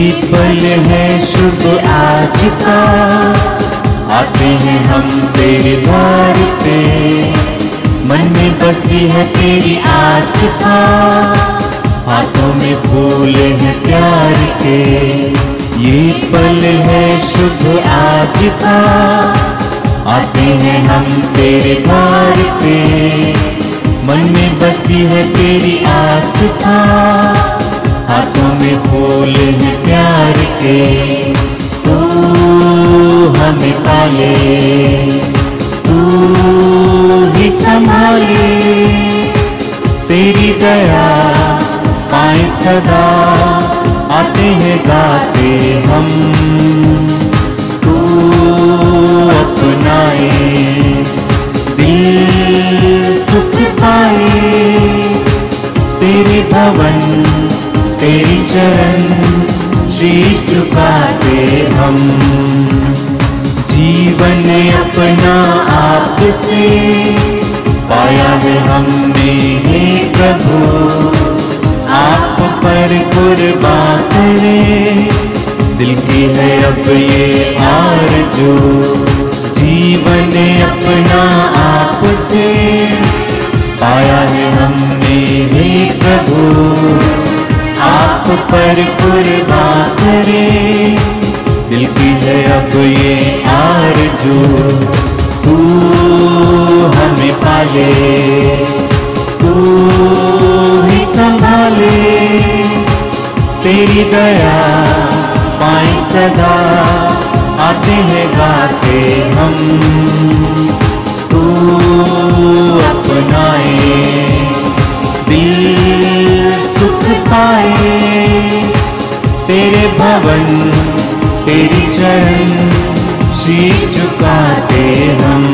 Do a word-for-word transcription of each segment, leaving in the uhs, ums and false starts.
पल है शुभ आज का, आते हैं हम तेरे द्वार पे, मन में बसी है तेरी आस का, हाथों में फूल है प्यार के। ये पल है शुभ आज का, आते हैं हम तेरे द्वार पे, मन में बसी है तेरी आस का, हाथों में फूल है प्यार के। तू हमें पाले, तू ही संभाले, तेरी दया पाए सदा, आते हैं गाते हम। तू अपनाए, दिल सुख पाए, तेरे भवन तेरी चरण, शीश झुकाते हम। जीवन अपना आपसे पाया है हमने, हे प्रभु आप पर कुर्बान करे, दिल की है अब ये आरज़ू। जीवन अपना आपसे पाया है हमने, हे प्रभु आप पर कुर्बान करे, दिल की है अब ये आरज़ू। तू हमें पाले, तू ही संभाले, तेरी दया पाए सदा, आते हैं गाते हम। तू अपनाए, दिल सुख पाए, तेरे भवन तेरी चरण, शीश झुकाते हम।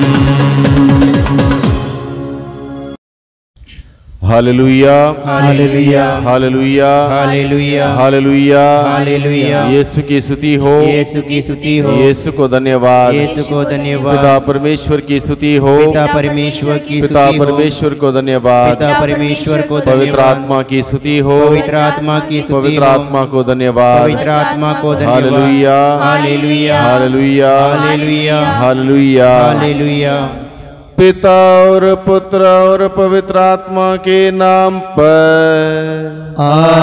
हालेलुया, हालेलुया, हालेलुया, हालेलुया, हालेलुया, हालेलुया। यीशु की स्तुति हो, यीशु की स्तुति हो, यीशु को धन्यवाद, यीशु को धन्यवाद। पिता परमेश्वर की स्तुति हो, पिता परमेश्वर की पिता स्तुति हो, परमेश्वर को धन्यवाद, पिता परमेश्वर को पवित्र धन्यवाद। आत्मा की स्तुति हो, पवित्र आत्मा की स्तुति पवित्र हो, आत्मा को धन्यवाद, पवित्र आत्मा को धन्यवाद। हालेलुया, हालेलुया, हालेलुया, हालेलुया, हालेलुया, हालेलुया। पिता और पुत्र और पवित्र आत्मा के नाम पर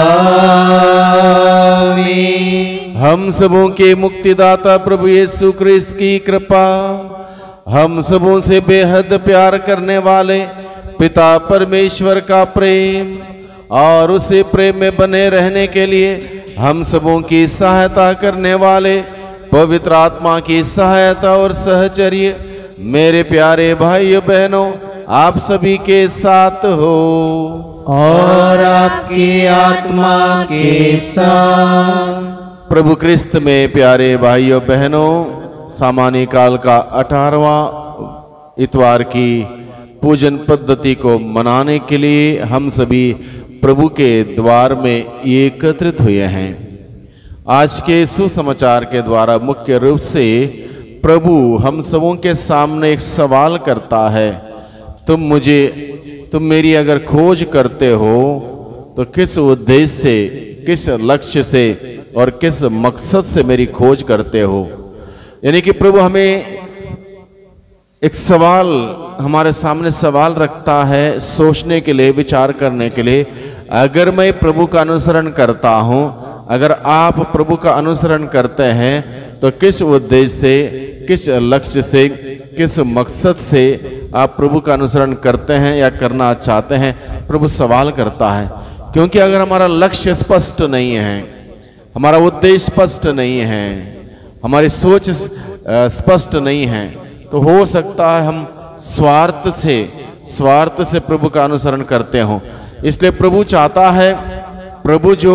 आमीन। हम सबों के मुक्तिदाता प्रभु यीशु क्रिस्त की कृपा, हम सबों से बेहद प्यार करने वाले पिता परमेश्वर का प्रेम और उसे प्रेम में बने रहने के लिए हम सबों की सहायता करने वाले पवित्र आत्मा की सहायता और सहचर्य मेरे प्यारे भाइयों बहनों आप सभी के साथ हो और आपकी आत्मा के साथ। प्रभु क्रिस्त में प्यारे भाइयों बहनों, सामान्य काल का अठारहवां इतवार की पूजन पद्धति को मनाने के लिए हम सभी प्रभु के द्वार में एकत्रित हुए हैं। आज के सुसमाचार के द्वारा मुख्य रूप से प्रभु हम सबों के सामने एक सवाल करता है, तुम मुझे तुम मेरी अगर खोज करते हो तो किस उद्देश्य से, किस लक्ष्य से और किस मकसद से मेरी खोज करते हो। यानी कि प्रभु हमें एक सवाल, हमारे सामने सवाल रखता है सोचने के लिए, विचार करने के लिए। अगर मैं प्रभु का अनुसरण करता हूँ, अगर आप प्रभु का अनुसरण करते हैं तो किस उद्देश्य से, किस लक्ष्य से, किस मकसद से आप प्रभु का अनुसरण करते हैं या करना चाहते हैं, प्रभु सवाल करता है। क्योंकि अगर हमारा लक्ष्य स्पष्ट नहीं है, हमारा उद्देश्य स्पष्ट नहीं है, हमारी सोच स्पष्ट नहीं है, तो हो सकता है हम स्वार्थ से स्वार्थ से प्रभु का अनुसरण करते हों। इसलिए प्रभु चाहता है, प्रभु जो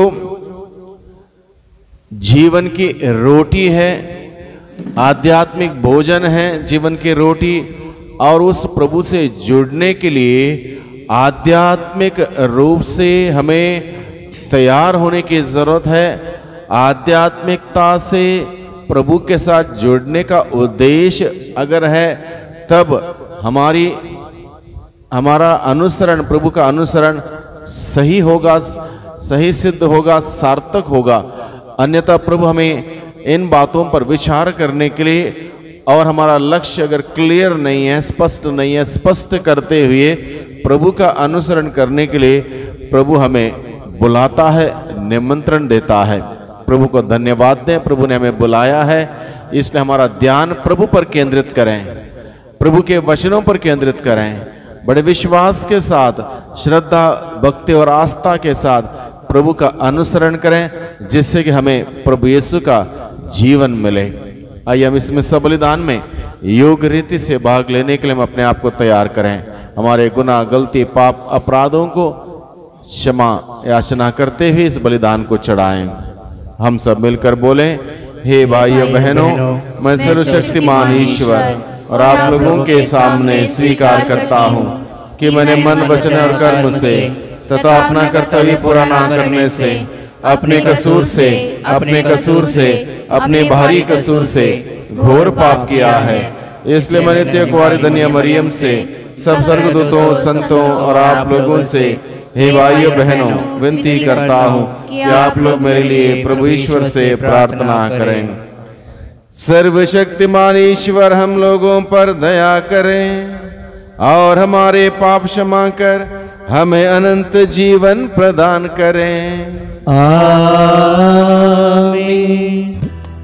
जीवन की रोटी है, आध्यात्मिक भोजन है, जीवन की रोटी, और उस प्रभु से जुड़ने के लिए आध्यात्मिक रूप से हमें तैयार होने की ज़रूरत है। आध्यात्मिकता से प्रभु के साथ जुड़ने का उद्देश्य अगर है, तब हमारी हमारा अनुसरण, प्रभु का अनुसरण सही होगा, सही सिद्ध होगा, सार्थक होगा। अन्यथा प्रभु हमें इन बातों पर विचार करने के लिए और हमारा लक्ष्य अगर क्लियर नहीं है, स्पष्ट नहीं है, स्पष्ट करते हुए प्रभु का अनुसरण करने के लिए प्रभु हमें बुलाता है, निमंत्रण देता है। प्रभु को धन्यवाद दें, प्रभु ने हमें बुलाया है, इसलिए हमारा ध्यान प्रभु पर केंद्रित करें, प्रभु के वचनों पर केंद्रित करें, बड़े विश्वास के साथ, श्रद्धा, भक्ति और आस्था के साथ प्रभु का अनुसरण करें, जिससे कि हमें प्रभु यीशु का जीवन मिले। आइए हम इसमें सब बलिदान में योग रीति से भाग लेने के लिए हम अपने आप को तैयार करें। हमारे गुनाह, गलती, पाप, अपराधों को क्षमा याचना करते हुए इस बलिदान को चढ़ाएं। हम सब मिलकर बोलें, हे भाइयों बहनों, मैं सर्वशक्तिमान ईश्वर और आप लोगों के सामने स्वीकार करता हूँ कि मैंने मन, वचन और कर्म से तथा अपना कर्तव्य पूरा ना करने से, अपने कसूर से अपने कसूर से अपने भारी कसूर से घोर पाप किया है। इसलिए मैं नित्य कुंवारी धन्य मरियम से, सब स्वर्गदूतों, संतों और आप लोगों से, हे भाइयों बहनों, विनती करता हूँ कि आप लोग मेरे लिए प्रभु ईश्वर से प्रार्थना करें। सर्वशक्तिमान ईश्वर हम लोगों पर दया करें और हमारे पाप क्षमा कर हमें अनंत जीवन प्रदान करें। आमीन।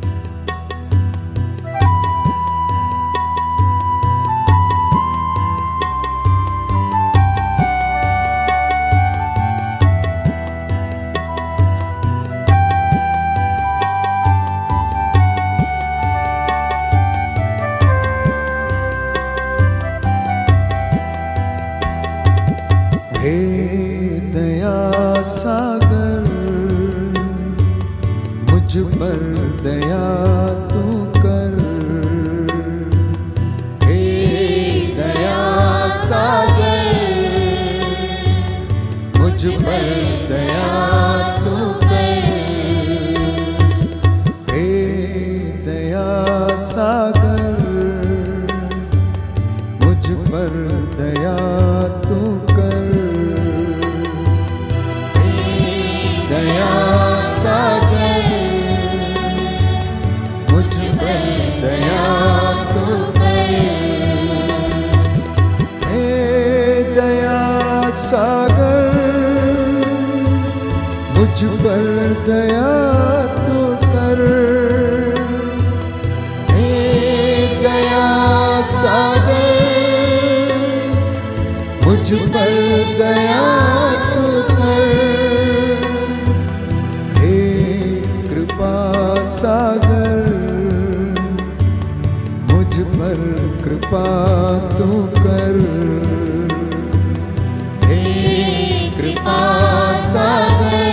सागर मुझ पर दया तू कर, हे दया सागर मुझ पर दया तू कर, हे दया सागर मुझ पर दया तू कर, दया सागर मुझ पर दया तू कर, हे दया सागर मुझ पर दया तू कर, हे दया सागर मुझ पर दया तू कर, सागर मुझ पर कृपा तू कर, हे कृपा सागर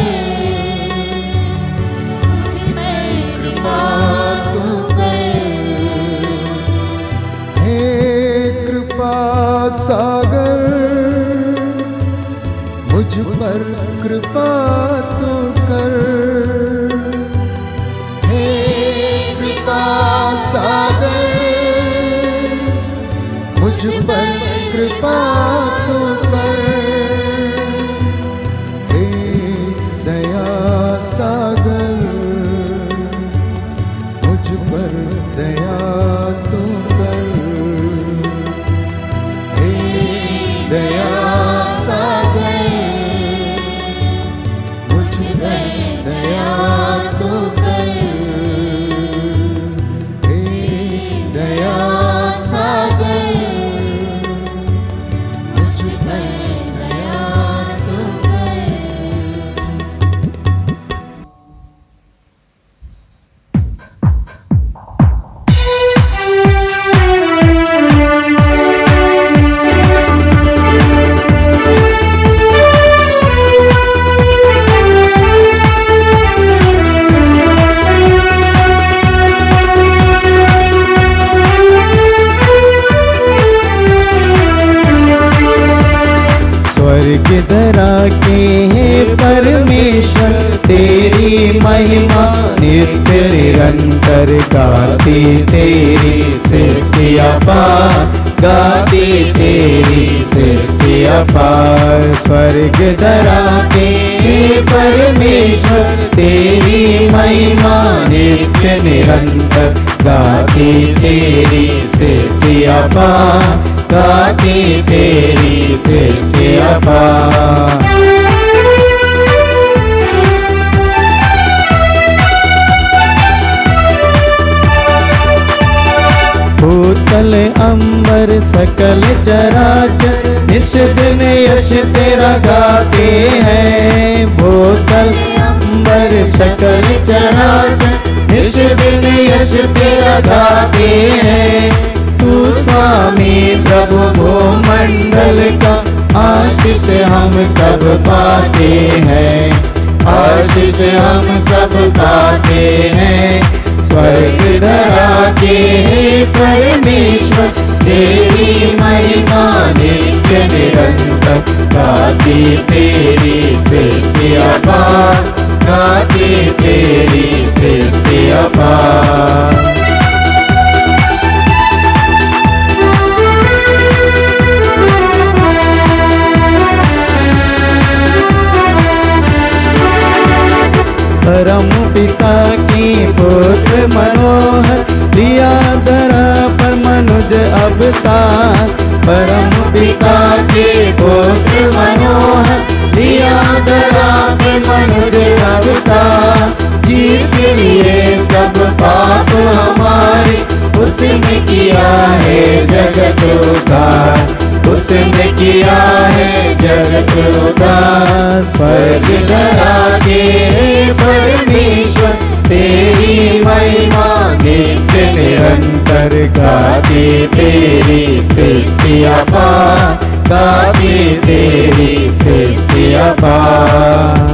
मुझ पर कृपा तू कर, हे कृपा सागर मुझ पर कृपा तू कर, सागर मुझ पर कृपा तू कर, हे दया सागर मुझ पर दया तू कर, हे दया सागर मुझ पर दया तू कर, दया सागर मुझ पर दया तू कर। स्वर्ग धरा के हे परमेश्वर, तेरी महिमा नित्य निरंतर गाती तेरी सृष्टि अपार, गाती तेरी सृष्टि अपार। स्वर्ग धरा के हे परमेश्वर, तेरी महिमा नित्य निरंतर गाती तेरी सृष्टि अपार, गाती तेरी सृष्टि अपार। भूतल अंबर सकल चराचर निस दिन यश तेरा गाते हैं। भूतल अंबर सकल चराचर निस दिन यश तेरा गाते हैं। तू स्वामी प्रभु भूमंडल का आशीष हम सब पाते हैं, आशीष हम सब पाते हैं। स्वर्ग धरा के परमेश्वर तेरी महिमा नित्य निरंतर गाती तेरी सृष्टि अपार, गाती तेरी सृष्टि अपार। परम पिता की पुत्र मनोहर लिया धरा पर मनुज अवतार। परम पिता के पुत्र मनोहर लिया धरा पर मनुज अवतार। जीव के लिए सब पाप हमारे उसने किया है जगत उद्धार, उसने किया है जगत उद्धार। स्वर्ग धरा के परमेश्वर तेरी महिमा नित्य निरंतर गाती तेरी सृष्टि अपार, गाती तेरी सृष्टि अपार।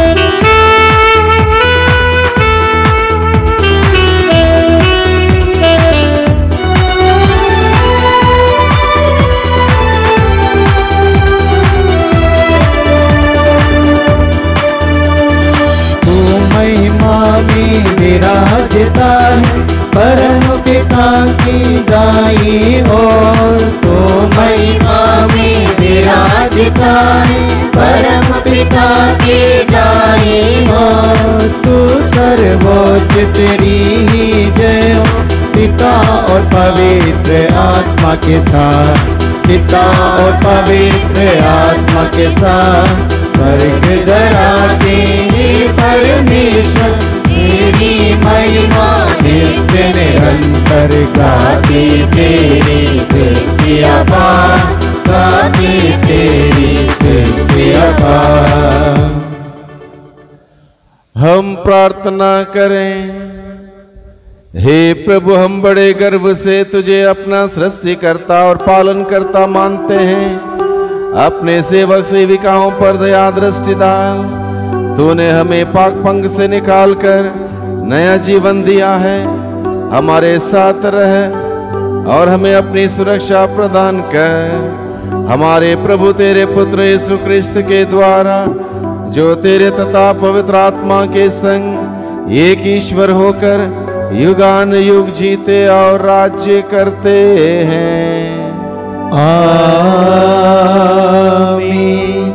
विराजता है परम पिता की दाई ओर। तो महिमा में विराजता है परम पिता की दाई ओर। तू सर्वोच्च तेरी ही जय पिता और पवित्र आत्मा के साथ, पिता और पवित्र आत्मा के साथ। स्वर्ग धरा के परमेश्वर तेरी महिमा नित्य निरंतर गाती तेरी सृष्टि अपार, गाती तेरी सृष्टि अपार। हम प्रार्थना करें। हे प्रभु, हम बड़े गर्व से तुझे अपना सृष्टिकर्ता और पालन करता मानते हैं। अपने सेवक सेविकाओं पर दया दृष्टि डाल। तूने हमें पाक पंख से निकालकर नया जीवन दिया है। हमारे साथ रह और हमें अपनी सुरक्षा प्रदान कर। हमारे प्रभु तेरे पुत्र यीशु क्रिस्त के द्वारा, जो तेरे तथा पवित्र आत्मा के संग एक ईश्वर होकर युगान युग जीते और राज्य करते हैं। आमीन।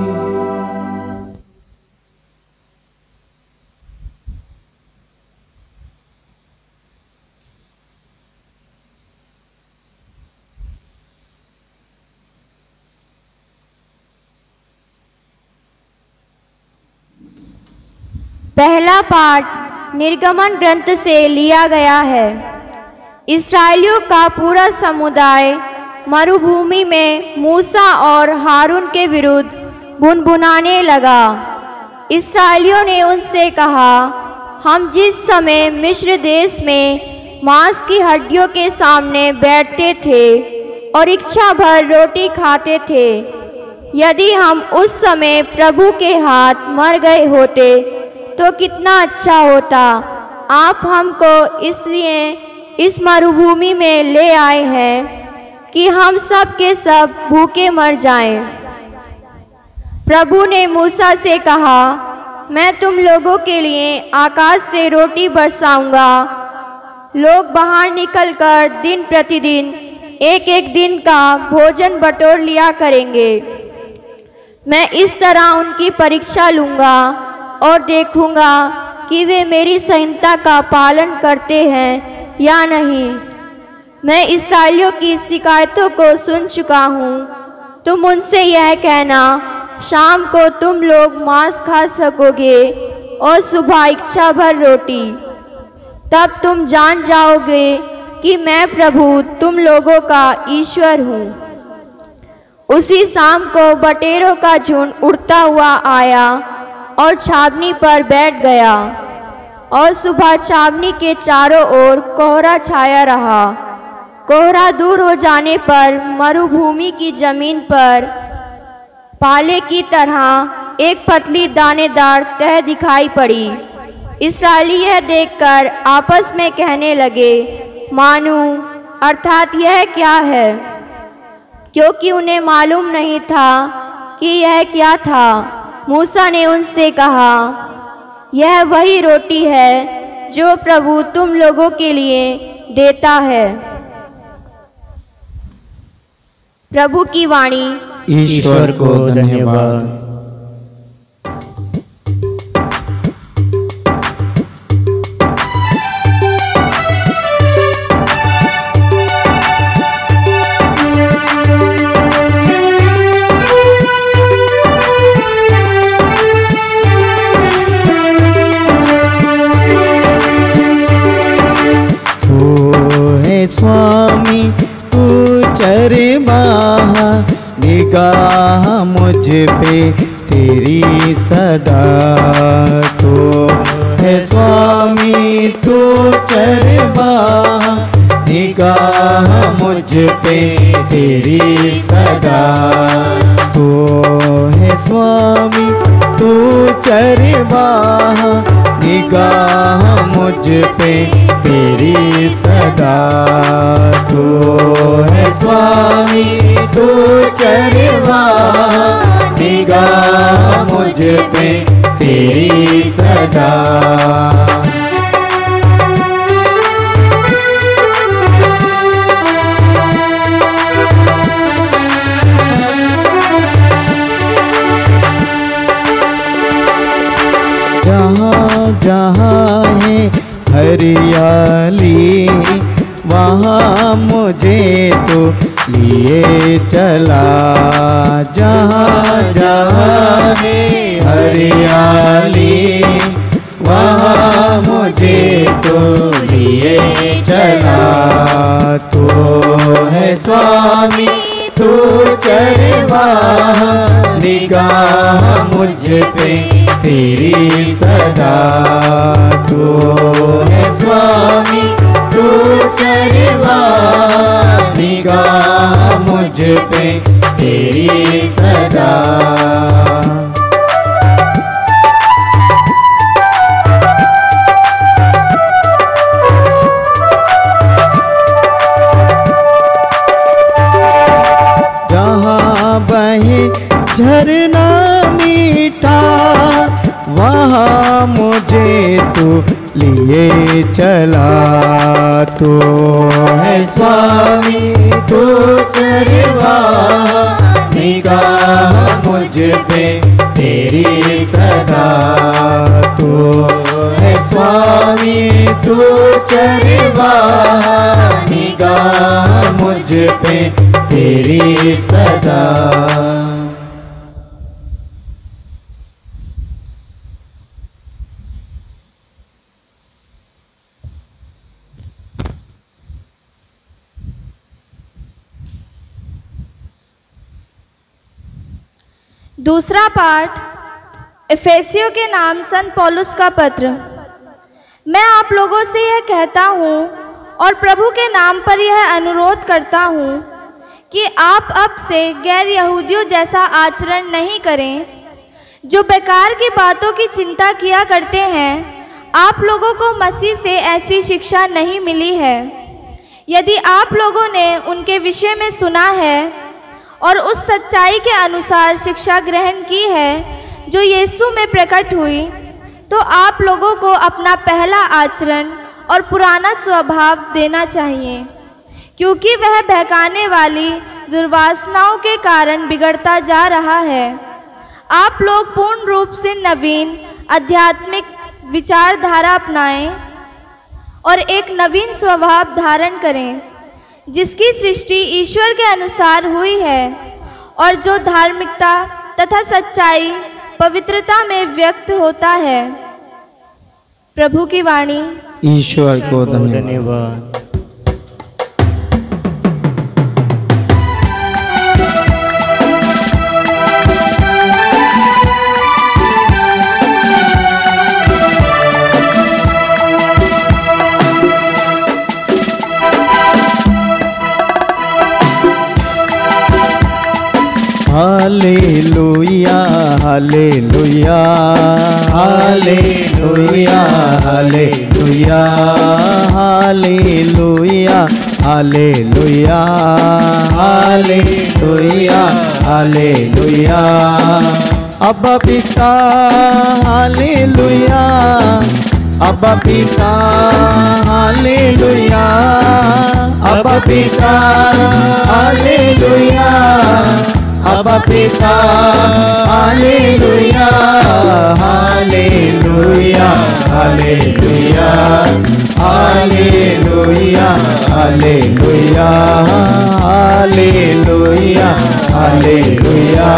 पहला पाठ निर्गमन ग्रंथ से लिया गया है। इस्राएलियों का पूरा समुदाय मरुभूमि में मूसा और हारून के विरुद्ध भुनभुनाने लगा। इस्राएलियों ने उनसे कहा, हम जिस समय मिस्र देश में मांस की हड्डियों के सामने बैठते थे और इच्छा भर रोटी खाते थे, यदि हम उस समय प्रभु के हाथ मर गए होते तो कितना अच्छा होता। आप हमको इसलिए इस मरुभूमि में ले आए हैं कि हम सब के सब भूखे मर जाएं। प्रभु ने मूसा से कहा, मैं तुम लोगों के लिए आकाश से रोटी बरसाऊंगा। लोग बाहर निकलकर दिन प्रतिदिन एक एक दिन का भोजन बटोर लिया करेंगे। मैं इस तरह उनकी परीक्षा लूंगा और देखूंगा कि वे मेरी संहिता का पालन करते हैं या नहीं। मैं इस्राएलियों की शिकायतों को सुन चुका हूँ। तुम उनसे यह कहना, शाम को तुम लोग मांस खा सकोगे और सुबह इच्छा भर रोटी। तब तुम जान जाओगे कि मैं प्रभु तुम लोगों का ईश्वर हूँ। उसी शाम को बटेरों का झुंड उड़ता हुआ आया और छावनी पर बैठ गया, और सुबह छावनी के चारों ओर कोहरा छाया रहा। कोहरा दूर हो जाने पर मरुभूमि की जमीन पर पाले की तरह एक पतली दानेदार तह दिखाई पड़ी। इस्राएली यह देखकर आपस में कहने लगे, मानू अर्थात यह क्या है, क्योंकि उन्हें मालूम नहीं था कि यह क्या था। मूसा ने उनसे कहा, यह वही रोटी है जो प्रभु तुम लोगों के लिए देता है। प्रभु की वाणी। ईश्वर को धन्यवाद। स्वामी तू चरवाहा, निगाह मुझ पे तेरी सदा। तो है स्वामी तू चरवाहा, निगाह मुझ पे तेरी सदा। तो है स्वामी तू चरवाहा, निगाह मुझ पे तेरी सदा। तो है स्वामी तू चरवाहा, निगाह मुझ पे तेरी सदा। जहाँ जहाँ है हरियाली, वहाँ मुझे तो लिए चला। जहाँ जहाँ है हरियाली, वहाँ मुझे तो लिए चला। तो है स्वामी तू चरवाहा, निगाह मुझ पे तेरी सदा। तो है स्वामी तू चरवाहा, निगाह मुझ पे तेरी सदा। जहाँ बहे झरना मीठा, वहाँ मुझे तो लिए चला। तो है स्वामी तू चरवाहा, निगाह मुझ पे तेरी सदा। तो है स्वामी तू चरवाहा, निगाह मुझ पे तेरी सदा। दूसरा पाठ इफिसियों के नाम संत पौलुस का पत्र। मैं आप लोगों से यह कहता हूँ और प्रभु के नाम पर यह अनुरोध करता हूँ कि आप अब से गैर यहूदियों जैसा आचरण नहीं करें, जो बेकार की बातों की चिंता किया करते हैं। आप लोगों को मसीह से ऐसी शिक्षा नहीं मिली है। यदि आप लोगों ने उनके विषय में सुना है और उस सच्चाई के अनुसार शिक्षा ग्रहण की है जो यीशु में प्रकट हुई, तो आप लोगों को अपना पहला आचरण और पुराना स्वभाव देना चाहिए, क्योंकि वह बहकाने वाली दुर्वासनाओं के कारण बिगड़ता जा रहा है। आप लोग पूर्ण रूप से नवीन आध्यात्मिक विचारधारा अपनाएं और एक नवीन स्वभाव धारण करें, जिसकी सृष्टि ईश्वर के अनुसार हुई है और जो धार्मिकता तथा सच्चाई पवित्रता में व्यक्त होता है। प्रभु की वाणी। ईश्वर को धन्यवाद। हालेलुया हालेलुया हालेलुया हालेलुया हालेलुया हालेलुया हालेलुया हालेलुया अब्बा पिता हालेलुया अब्बा पिता हालेलुया अब्बा पिता हालेलुया अब्बा पिता हालेलुया हालेलुया हालेलुया हालेलुया हालेलुया हालेलुया हालेलुया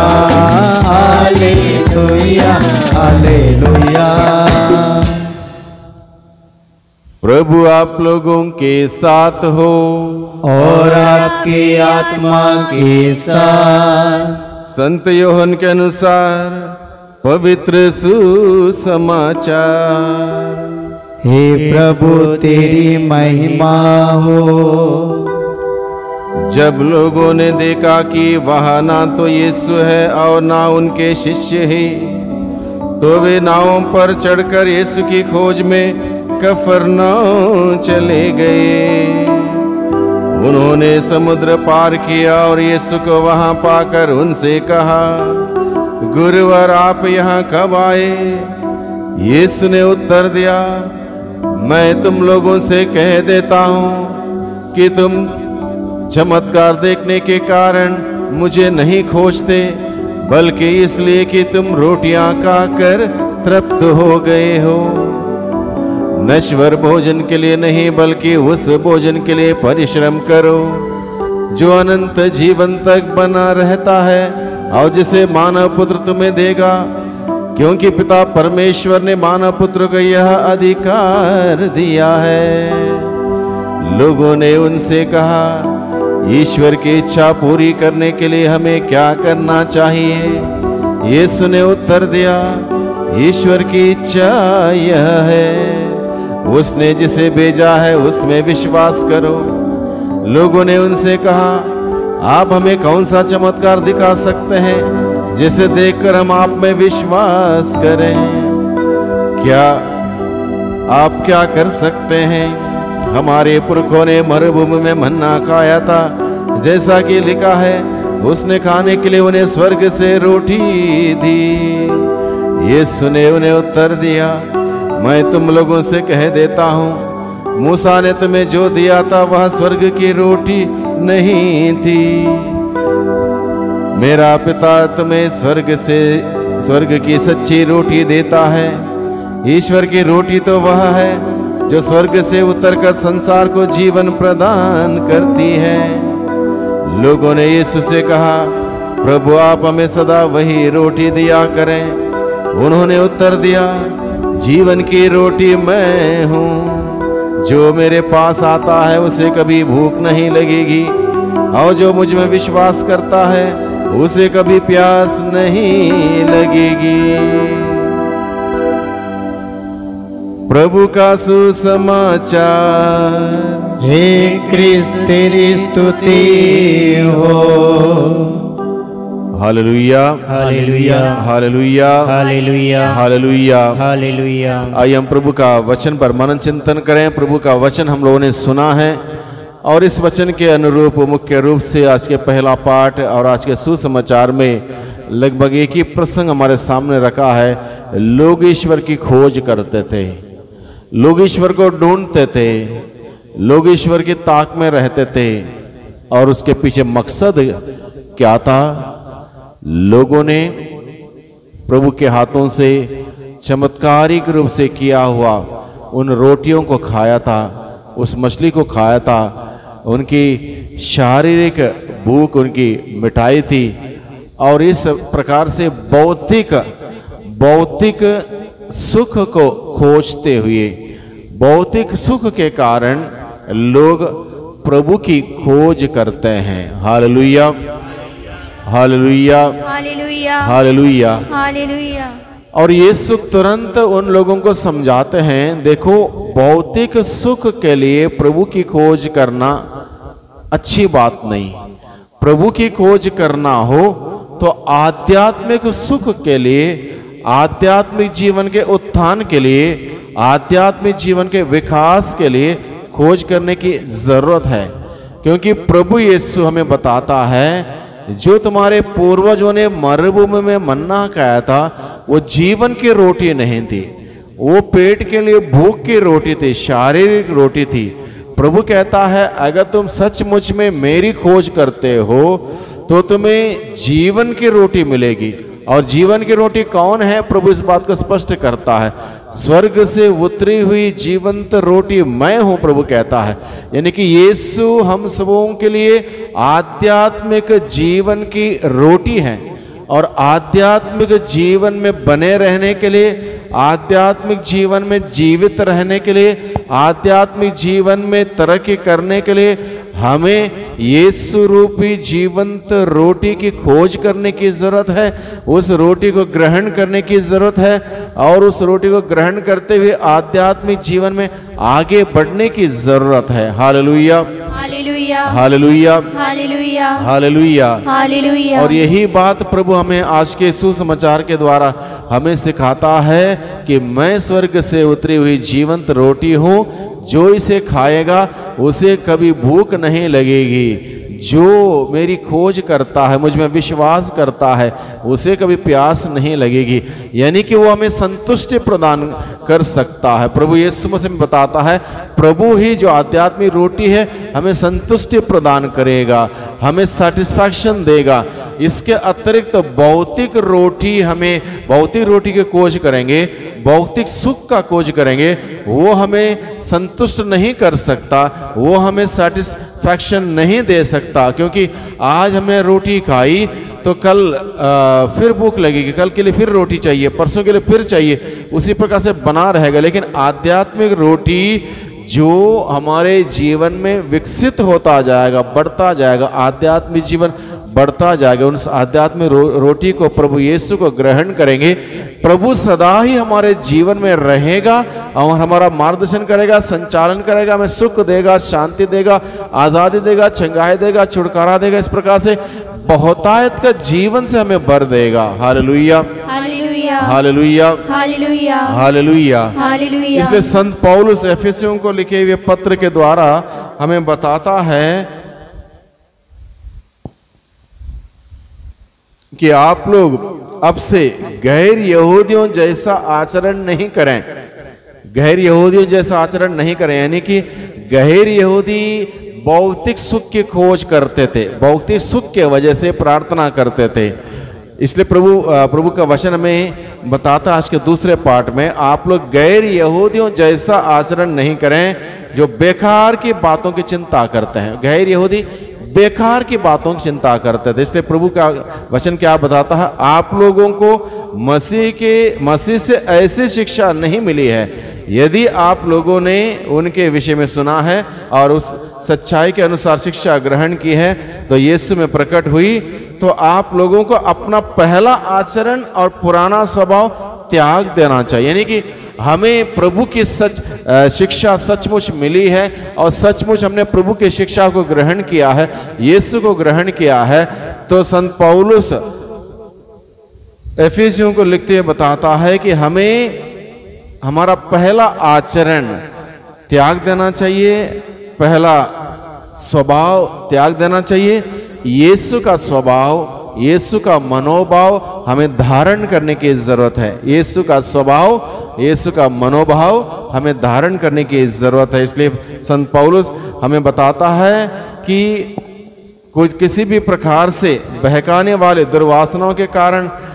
हालेलुया हालेलुया। प्रभु आप लोगों के साथ हो और आपकी आत्मा के साथ। संत योहन के अनुसार पवित्र सुसमाचार। हे प्रभु तेरी महिमा हो। जब लोगों ने देखा कि वहाँ ना तो यीशु है और ना उनके शिष्य ही, तो वे नावों पर चढ़कर यीशु की खोज में कफरनहूम चले गए। उन्होंने समुद्र पार किया और यीशु को वहां पाकर उनसे कहा, गुरुवर आप यहाँ कब आए? यीशु ने उत्तर दिया, मैं तुम लोगों से कह देता हूँ कि तुम चमत्कार देखने के कारण मुझे नहीं खोजते, बल्कि इसलिए कि तुम रोटियां खाकर तृप्त हो गए हो। नश्वर भोजन के लिए नहीं, बल्कि उस भोजन के लिए परिश्रम करो जो अनंत जीवन तक बना रहता है और जिसे मानव पुत्र तुम्हें देगा, क्योंकि पिता परमेश्वर ने मानव पुत्र को यह अधिकार दिया है। लोगों ने उनसे कहा, ईश्वर की इच्छा पूरी करने के लिए हमें क्या करना चाहिए? यीशु ने उत्तर दिया, ईश्वर की इच्छा यह है, उसने जिसे भेजा है उसमें विश्वास करो। लोगों ने उनसे कहा, आप हमें कौन सा चमत्कार दिखा सकते हैं जिसे देखकर हम आप में विश्वास करें? क्या आप क्या कर सकते हैं? हमारे पुरखों ने मरुभूमि में मन्ना खाया था, जैसा कि लिखा है, उसने खाने के लिए उन्हें स्वर्ग से रोटी दी। यीशु ने उन्हें उत्तर दिया, मैं तुम लोगों से कह देता हूँ, मूसा ने तुम्हें जो दिया था वह स्वर्ग की रोटी नहीं थी। मेरा पिता तुम्हें स्वर्ग से स्वर्ग की सच्ची रोटी देता है। ईश्वर की रोटी तो वह है जो स्वर्ग से उतरकर संसार को जीवन प्रदान करती है। लोगों ने यीशु से कहा, प्रभु आप हमें सदा वही रोटी दिया करें। उन्होंने उत्तर दिया, जीवन की रोटी मैं हूँ, जो मेरे पास आता है उसे कभी भूख नहीं लगेगी, और जो मुझ में विश्वास करता है उसे कभी प्यास नहीं लगेगी। प्रभु का सुसमाचार। हे क्रिस्त तेरी स्तुति हो। हालेलुया हालेलुया हालेलुया हालेलुया हालेलुया हालेलुया। आइए हम प्रभु का वचन पर मनन चिंतन करें। प्रभु का वचन हम लोगों ने सुना है और इस वचन के अनुरूप मुख्य रूप से आज के पहला पाठ और आज के सुसमाचार में लगभग एक ही प्रसंग हमारे सामने रखा है। लोग ईश्वर की खोज करते थे, लोग ईश्वर को ढूंढते थे, लोग ईश्वर की ताक में रहते थे और उसके पीछे मकसद क्या था? लोगों ने प्रभु के हाथों से चमत्कारिक रूप से किया हुआ उन रोटियों को खाया था, उस मछली को खाया था, उनकी शारीरिक भूख उनकी मिटाई थी। और इस प्रकार से भौतिक भौतिक सुख को खोजते हुए, भौतिक सुख के कारण लोग प्रभु की खोज करते हैं। हालेलुया, हालेलुया, हालेलुया, हालेलुया। हालेलुया। और यीशु तुरंत उन लोगों को समझाते हैं, देखो भौतिक सुख के लिए प्रभु की खोज करना अच्छी बात नहीं। प्रभु की खोज करना हो तो आध्यात्मिक सुख के लिए, आध्यात्मिक जीवन के उत्थान के लिए, आध्यात्मिक जीवन के विकास के लिए खोज करने की जरूरत है। क्योंकि प्रभु यीशु हमें बताता है, जो तुम्हारे पूर्वजों ने मरुभूमि में मन्ना खाया था वो जीवन की रोटी नहीं थी, वो पेट के लिए भूख की रोटी थी, शारीरिक रोटी थी। प्रभु कहता है, अगर तुम सचमुच में मेरी खोज करते हो तो तुम्हें जीवन की रोटी मिलेगी। और जीवन की रोटी कौन है? प्रभु इस बात को स्पष्ट करता है, स्वर्ग से उतरी हुई जीवंत रोटी मैं हूं, प्रभु कहता है। यानी कि यीशु हम सबों के लिए आध्यात्मिक जीवन की रोटी है। और आध्यात्मिक जीवन में बने रहने के लिए, आध्यात्मिक जीवन में जीवित रहने के लिए, आध्यात्मिक जीवन में तरक्की करने के लिए हमें यीशु रूपी जीवंत रोटी की खोज करने की जरूरत है। उस रोटी को ग्रहण करने की जरूरत है और उस रोटी को ग्रहण करते हुए आध्यात्मिक जीवन में आगे बढ़ने की जरूरत है। हालेलुया, हालेलुया, हालेलुया, हालेलुया, हालेलुया, हालेलुया। और यही बात प्रभु हमें आज के सुसमाचार के द्वारा हमें सिखाता है कि मैं स्वर्ग से उतरी हुई जीवंत रोटी हूँ, जो इसे खाएगा उसे कभी भूख नहीं लगेगी। जो मेरी खोज करता है, मुझ में विश्वास करता है, उसे कभी प्यास नहीं लगेगी। यानी कि वो हमें संतुष्टि प्रदान कर सकता है। प्रभु यीशु मसीह बताता है, प्रभु ही जो आध्यात्मिक रोटी है हमें संतुष्टि प्रदान करेगा, हमें सेटिस्फैक्शन देगा। इसके अतिरिक्त तो भौतिक रोटी, हमें भौतिक रोटी की खोज करेंगे, भौतिक सुख का खोज करेंगे, वो हमें संतुष्ट नहीं कर सकता, वो हमें सेटिस्फैक्शन नहीं दे सकता। क्योंकि आज हमने रोटी खाई तो कल आ, फिर भूख लगेगी, कल के लिए फिर रोटी चाहिए, परसों के लिए फिर चाहिए, उसी प्रकार से बना रहेगा। लेकिन आध्यात्मिक रोटी जो हमारे जीवन में विकसित होता जाएगा, बढ़ता जाएगा, आध्यात्मिक जीवन बढ़ता जाएगा। उन आध्यात्मिक रो, रोटी को, प्रभु यीशु को ग्रहण करेंगे, प्रभु सदा ही हमारे जीवन में रहेगा और हमारा मार्गदर्शन करेगा, संचालन करेगा, हमें सुख देगा, शांति देगा, आज़ादी देगा, चंगाई देगा, छुटकारा देगा। इस प्रकार से बहुतायत का जीवन से हमें भर देगा। हालेलुया, हालेलुया, हालेलुया, हालेलुया, हालेलुया, हालेलुया। इसलिए संत पौलुस एफिसियों को लिखे हुए पत्र के द्वारा हमें बताता है कि आप लोग अब से गैर यहूदियों जैसा आचरण नहीं करें, गैर यहूदियों जैसा आचरण नहीं करें। यानी कि गैर यहूदी भौतिक सुख की खोज करते थे, भौतिक सुख के वजह से प्रार्थना करते थे। इसलिए प्रभु प्रभु का वचन में बताता आज के दूसरे पार्ट में, आप लोग गैर यहूदियों जैसा आचरण नहीं करें जो बेकार की बातों की चिंता करते हैं। गैर यहूदी बेकार की बातों की चिंता करते थे। इसलिए प्रभु का वचन क्या बताता है, आप लोगों को मसीह के मसीह से ऐसी शिक्षा नहीं मिली है। यदि आप लोगों ने उनके विषय में सुना है और उस सच्चाई के अनुसार शिक्षा ग्रहण की है तो यीशु में प्रकट हुई, तो आप लोगों को अपना पहला आचरण और पुराना स्वभाव त्याग देना चाहिए। यानी कि हमें प्रभु की सच शिक्षा सचमुच मिली है और सचमुच हमने प्रभु की शिक्षा को ग्रहण किया है, यीशु को ग्रहण किया है। तो संत पौलुस एफिसियों को लिखते हुए बताता है कि हमें हमारा पहला आचरण त्याग देना चाहिए, पहला स्वभाव त्याग देना चाहिए। यीशु का स्वभाव, यीशु का मनोभाव हमें धारण करने की जरूरत है। यीशु का स्वभाव, यीशु का मनोभाव हमें धारण करने की जरूरत है। इसलिए संत पौलुस हमें बताता है कि कुछ किसी भी प्रकार से बहकाने वाले दुर्वासनाओं के कारण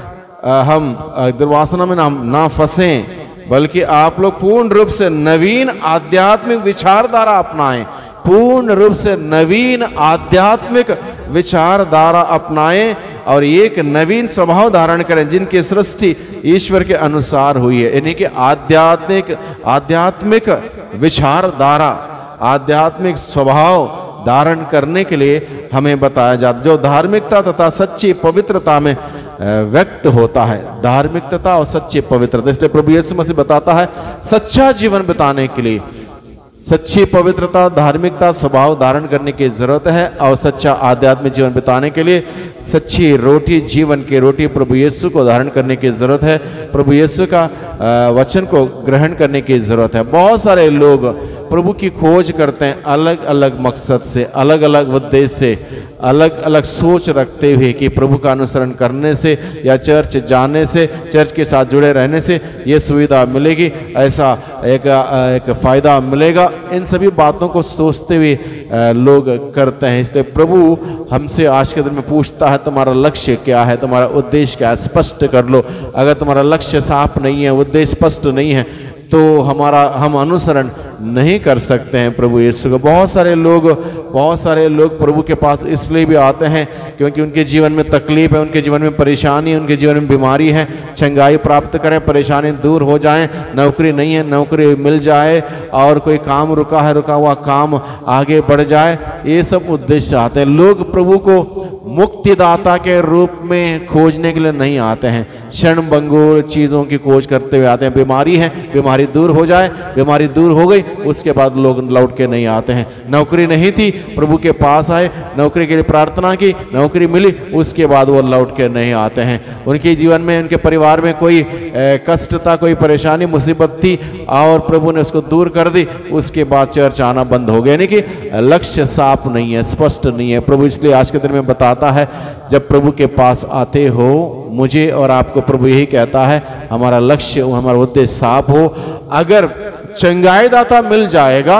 अ, हम अ, दुर्वासना में ना ना फंसें, बल्कि आप लोग पूर्ण रूप से नवीन आध्यात्मिक विचारधारा अपनाएं, पूर्ण रूप से नवीन आध्यात्मिक विचारधारा अपनाएं और एक नवीन स्वभाव धारण करें जिनकी सृष्टि ईश्वर के अनुसार हुई है। यानी कि आध्यात्मिक आध्यात्मिक विचारधारा, आध्यात्मिक स्वभाव धारण करने के लिए हमें बताया जाता, जो धार्मिकता तथा सच्ची पवित्रता में व्यक्त होता है। धार्मिकता और सच्ची पवित्रता, इसलिए प्रभु यीशु मसीह बताता है सच्चा जीवन बिताने के लिए सच्ची पवित्रता, धार्मिकता स्वभाव धारण करने की जरूरत है और सच्चा आध्यात्मिक जीवन बिताने के लिए सच्ची रोटी, जीवन की रोटी प्रभु यीशु को धारण करने की जरूरत है। प्रभु यीशु का वचन को ग्रहण करने की जरूरत है। बहुत सारे लोग प्रभु की खोज करते हैं अलग अलग मकसद से, अलग अलग उद्देश्य से, अलग अलग सोच रखते हुए कि प्रभु का अनुसरण करने से या चर्च जाने से, चर्च के साथ जुड़े रहने से ये सुविधा मिलेगी, ऐसा एक एक फ़ायदा मिलेगा। इन सभी बातों को सोचते हुए लोग करते हैं। इसलिए प्रभु हमसे आज के दिन में पूछता है तुम्हारा लक्ष्य क्या है, तुम्हारा उद्देश्य क्या है, स्पष्ट कर लो। अगर तुम्हारा लक्ष्य साफ नहीं है, उद्देश्य स्पष्ट नहीं है, तो हमारा हम अनुसरण नहीं कर सकते हैं प्रभु यीशु को। बहुत सारे लोग बहुत सारे लोग प्रभु के पास इसलिए भी आते हैं क्योंकि उनके जीवन में तकलीफ है, उनके जीवन में परेशानी है, उनके जीवन में बीमारी है, चंगाई प्राप्त करें, परेशानी दूर हो जाए, नौकरी नहीं है नौकरी मिल जाए, और कोई काम रुका है रुका हुआ काम आगे बढ़ जाए, ये सब उद्देश्य आते हैं। लोग प्रभु को मुक्तिदाता के रूप में खोजने के लिए नहीं आते हैं, क्षण भंगुर चीज़ों की खोज करते हुए आते हैं। बीमारी है, बीमारी दूर हो जाए, बीमारी दूर हो गई, उसके बाद लोग लौट के नहीं आते हैं। नौकरी नहीं थी, प्रभु के पास आए, नौकरी के लिए प्रार्थना की, नौकरी मिली, उसके बाद वो लौट के नहीं आते हैं। उनके जीवन में, उनके परिवार में कोई कष्ट था, कोई परेशानी मुसीबत थी और प्रभु ने उसको दूर कर दी, उसके बाद चर्च आना बंद हो गया। यानी कि लक्ष्य साफ नहीं है, स्पष्ट नहीं है। प्रभु इसलिए आज के दिन में बताता है जब प्रभु के पास आते हो, मुझे और आपको प्रभु यही कहता है हमारा लक्ष्य, हमारा उद्देश्य साफ हो। अगर चंगाई दाता मिल जाएगा,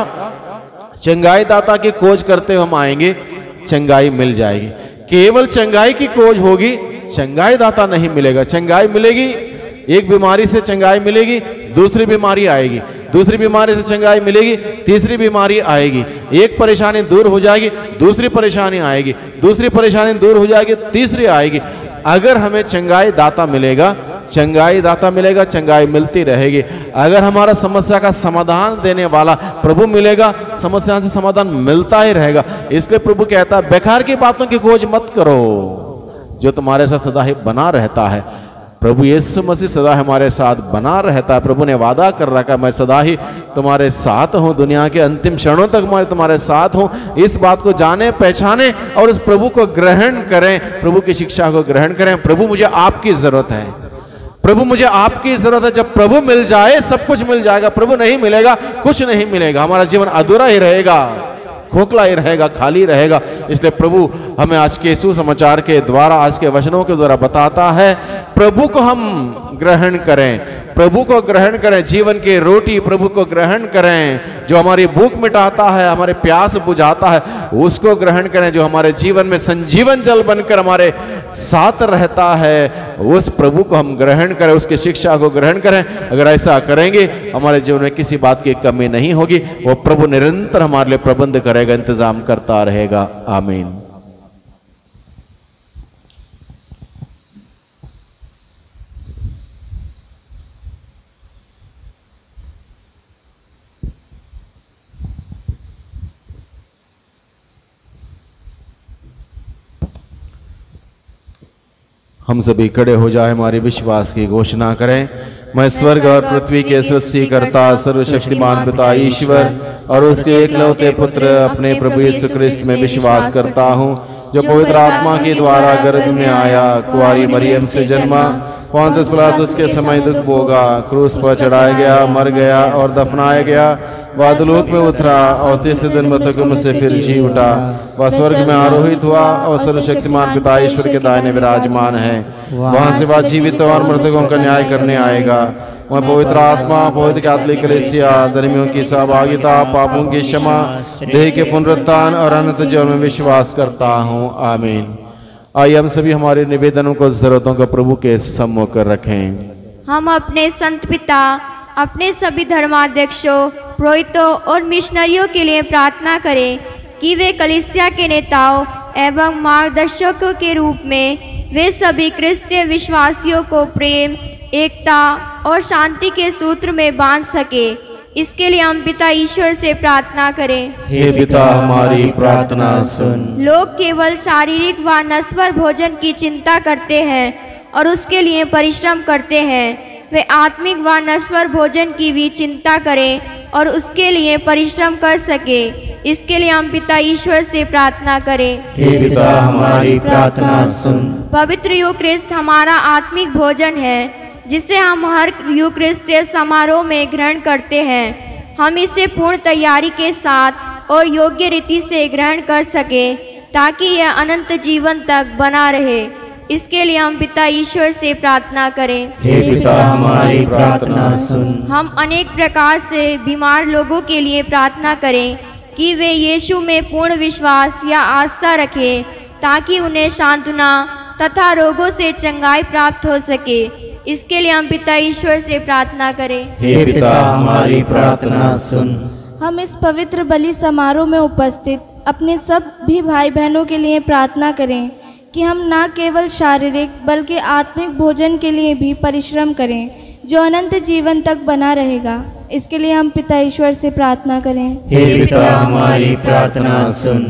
चंगाई दाता की खोज करते हम आएंगे, चंगाई मिल जाएगी। केवल चंगाई की खोज होगी, चंगाई दाता नहीं मिलेगा। चंगाई मिलेगी, एक बीमारी से चंगाई मिलेगी, दूसरी बीमारी आएगी, दूसरी बीमारी से चंगाई मिलेगी, तीसरी बीमारी आएगी, एक परेशानी दूर हो जाएगी, दूसरी परेशानी आएगी, दूसरी परेशानी दूर हो जाएगी, तीसरी आएगी। अगर हमें चंगाई दाता मिलेगा, चंगाई दाता मिलेगा, चंगाई मिलती रहेगी। अगर हमारा समस्या का समाधान देने वाला प्रभु मिलेगा, समस्या से समाधान मिलता ही रहेगा। इसलिए प्रभु कहता है बेकार की बातों की खोज मत करो, जो तुम्हारे साथ सदा ही बना रहता है। प्रभु यीशु मसीह सदा हमारे साथ बना रहता है। प्रभु ने वादा कर रखा है मैं सदा ही तुम्हारे साथ हूँ, दुनिया के अंतिम क्षणों तक मैं तुम्हारे साथ हूँ। इस बात को जाने, पहचाने और उस प्रभु को ग्रहण करें, प्रभु की शिक्षा को ग्रहण करें। प्रभु मुझे आपकी जरूरत है, प्रभु मुझे आपकी जरूरत है। जब प्रभु मिल जाए सब कुछ मिल जाएगा, प्रभु नहीं मिलेगा कुछ नहीं मिलेगा, हमारा जीवन अधूरा ही रहेगा, खोखला ही रहेगा, खाली रहेगा। इसलिए प्रभु हमें आज के सुसमाचार के द्वारा, आज के वचनों के द्वारा बताता है प्रभु को हम ग्रहण करें, प्रभु को ग्रहण करें, जीवन की रोटी प्रभु को ग्रहण करें, जो हमारी भूख मिटाता है, हमारे प्यास बुझाता है, उसको ग्रहण करें, जो हमारे जीवन में संजीवन जल बनकर हमारे साथ रहता है, उस प्रभु को हम ग्रहण करें, उसकी शिक्षा को ग्रहण करें। अगर ऐसा करेंगे हमारे जीवन में किसी बात की कमी नहीं होगी, वो प्रभु निरंतर हमारे लिए प्रबंध करेगा, इंतजाम करता रहेगा। आमीन। हम सभी खड़े हो जाए, हमारे विश्वास की घोषणा करें। मैं स्वर्ग और पृथ्वी के सृष्टिकर्ता सर्वशक्तिमान पिता ईश्वर और उसके एकलौते पुत्र अपने प्रभु यीशु ख्रिस्त में विश्वास करता हूँ, जो पवित्र आत्मा के द्वारा गर्भ में आया, कुंवारी मरियम से जन्मा, पोंतियुस पिलातुस के समय दुख भोगा, क्रूस पर चढ़ाया गया, मर गया और दफनाया गया, वादलोक में उतरा और तीसरे दिन मृतकों में से फिर जी उठा, वह स्वर्ग में आरोहित हुआ और सर्वशक्तिमान पिता ईश्वर के दाहिने विराजमान है। वहां से वह जीवित और मृतकों का न्याय करने आएगा। वह पवित्र आत्मा, पवित्र कैथोलिक कलीसिया, धर्मियों की सहभागिता, पापों की क्षमा, देह के पुनरुत्थान और अनंत जीवन में विश्वास करता हूँ। आमीन। आइए हम सभी हमारे निवेदनों को, जरूरतों को प्रभु के सम्मुख रखें। हम अपने संत पिता, अपने सभी धर्माध्यक्षों, पुरोहितों और मिशनरियों के लिए प्रार्थना करें कि वे कलीसिया के नेताओं एवं मार्गदर्शकों के रूप में वे सभी क्रिस्तीय विश्वासियों को प्रेम, एकता और शांति के सूत्र में बांध सके। इसके लिए हम पिता ईश्वर से प्रार्थना करें। हे पिता, हमारी प्रार्थना सुन। लोग केवल शारीरिक व नश्वर भोजन की चिंता करते हैं और उसके लिए परिश्रम करते हैं। वे आत्मिक व नश्वर भोजन की भी चिंता करें और उसके लिए परिश्रम कर सके। इसके लिए हम पिता ईश्वर से प्रार्थना करें। हे पिता, हमारी प्रार्थना सुन। पवित्र यूक्रिस्ट हमारा आत्मिक भोजन है जिसे हम हर यूक्रिस्तीय समारोह में ग्रहण करते हैं। हम इसे पूर्ण तैयारी के साथ और योग्य रीति से ग्रहण कर सके ताकि यह अनंत जीवन तक बना रहे। इसके लिए हम पिता ईश्वर से प्रार्थना करें। हे पिता, हमारी प्रार्थना सुन। हम अनेक प्रकार से बीमार लोगों के लिए प्रार्थना करें कि वे यीशु में पूर्ण विश्वास या आस्था रखें ताकि उन्हें सांत्वना तथा रोगों से चंगाई प्राप्त हो सके। इसके लिए हम पिता ईश्वर से प्रार्थना करें। हे पिता, हमारी प्रार्थना सुन। हम इस पवित्र बलि समारोह में उपस्थित अपने सब भी भाई बहनों के लिए प्रार्थना करें कि हम न केवल शारीरिक बल्कि आत्मिक भोजन के लिए भी परिश्रम करें जो अनंत जीवन तक बना रहेगा। इसके लिए हम पिता ईश्वर से प्रार्थना करें। हे पिता, हमारी प्रार्थना सुन।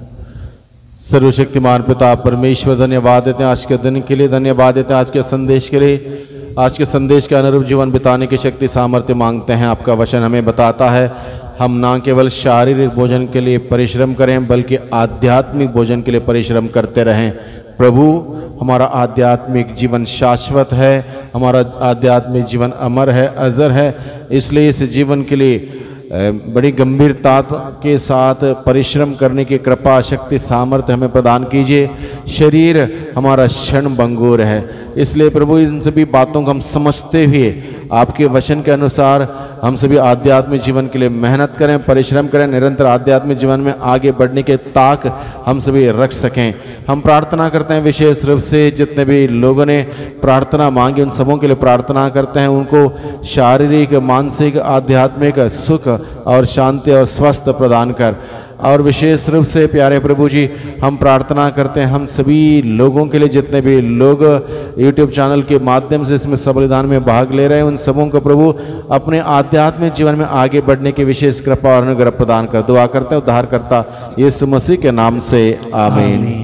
सर्वशक्तिमान पिता परमेश्वर, धन्यवाद देते हैं आज के दिन के लिए, धन्यवाद देते हैं आज के संदेश के लिए। आज के संदेश के अनुरूप जीवन बिताने की शक्ति सामर्थ्य मांगते हैं। आपका वचन हमें बताता है हम ना केवल शारीरिक भोजन के लिए परिश्रम करें बल्कि आध्यात्मिक भोजन के लिए परिश्रम करते रहें। प्रभु, हमारा आध्यात्मिक जीवन शाश्वत है, हमारा आध्यात्मिक जीवन अमर है, अजर है। इसलिए इस जीवन के लिए बड़ी गंभीरता के साथ परिश्रम करने की कृपा, शक्ति, सामर्थ्य हमें प्रदान कीजिए। शरीर हमारा क्षण भंगुर है, इसलिए प्रभु इन सभी बातों को हम समझते हुए आपके वचन के अनुसार हम सभी आध्यात्मिक जीवन के लिए मेहनत करें, परिश्रम करें, निरंतर आध्यात्मिक जीवन में आगे बढ़ने के ताक हम सभी रख सकें। हम प्रार्थना करते हैं विशेष रूप से जितने भी लोगों ने प्रार्थना मांगी उन सबों के लिए प्रार्थना करते हैं, उनको शारीरिक, मानसिक, आध्यात्मिक सुख और शांति और स्वस्थ प्रदान कर। और विशेष रूप से प्यारे प्रभु जी, हम प्रार्थना करते हैं हम सभी लोगों के लिए जितने भी लोग यूट्यूब चैनल के माध्यम से इसमें बलिदान में भाग ले रहे हैं, उन सबों को प्रभु अपने आध्यात्मिक जीवन में आगे बढ़ने की विशेष कृपा और अनुग्रह प्रदान कर। दुआ करते हैं उद्धारकर्ता यीशु मसीह के नाम से, आमीन।